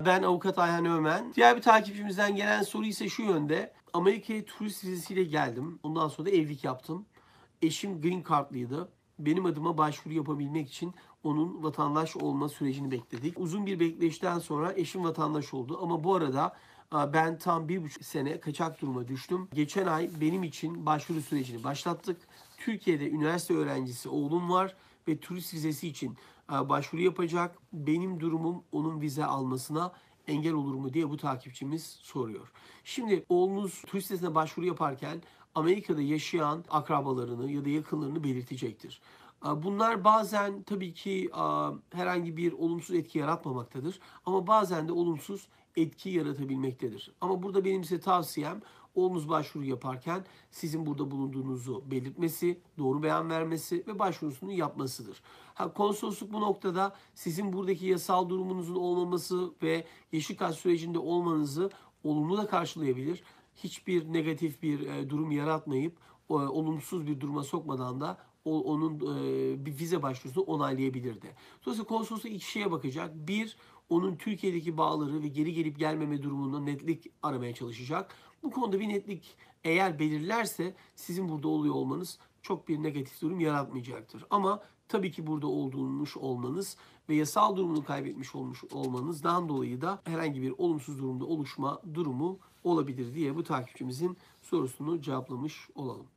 Ben avukat Ayhan Ömen. Diğer bir takipçimizden gelen soru ise şu yönde. Amerika'ya turist vizesiyle geldim. Ondan sonra da evlilik yaptım. Eşim Green Card'lıydı. Benim adıma başvuru yapabilmek için onun vatandaş olma sürecini bekledik. Uzun bir bekleyişten sonra eşim vatandaş oldu. Ama bu arada ben tam 1,5 sene kaçak duruma düştüm. Geçen ay benim için başvuru sürecini başlattık. Türkiye'de üniversite öğrencisi oğlum var ve turist vizesi için başvuru yapacak. Benim durumum onun vize almasına engel olur mu diye bu takipçimiz soruyor. Şimdi oğlunuz turist vizesine başvuru yaparken Amerika'da yaşayan akrabalarını ya da yakınlarını belirtecektir. Bunlar bazen tabii ki herhangi bir olumsuz etki yaratmamaktadır ama bazen de olumsuz etki yaratabilmektedir. Ama burada benim size tavsiyem oğlunuz başvuru yaparken sizin burada bulunduğunuzu belirtmesi, doğru beyan vermesi ve başvurusunu yapmasıdır. Konsolosluk bu noktada sizin buradaki yasal durumunuzun olmaması ve yeşil kart sürecinde olmanızı olumlu da karşılayabilir. Hiçbir negatif bir durum yaratmayıp olumsuz bir duruma sokmadan da onun bir vize başvurusunu onaylayabilir de. Dolayısıyla konsolosluk iki şeye bakacak. Bir, onun Türkiye'deki bağları ve geri gelip gelmeme durumunda netlik aramaya çalışacak. Bu konuda bir netlik eğer belirlerse sizin burada oluyor olmanız çok bir negatif durum yaratmayacaktır. Ama tabii ki burada olduğunuz olmanız ve yasal durumunu kaybetmiş olmuş olmanızdan dolayı da herhangi bir olumsuz durumda oluşma durumu olabilir diye bu takipçimizin sorusunu cevaplamış olalım.